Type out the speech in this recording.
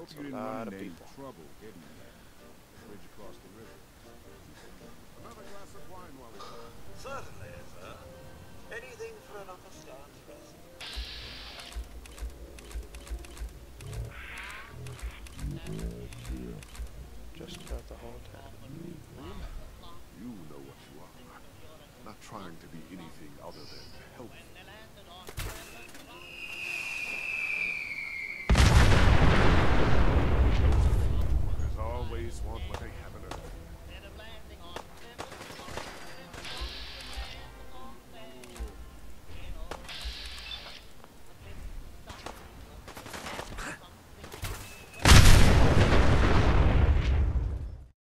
Hope It's you a didn't run lot into of any people. trouble getting there. The bridge across the river. Another glass of wine while we... Certainly, sir. Anything for an understand's rest.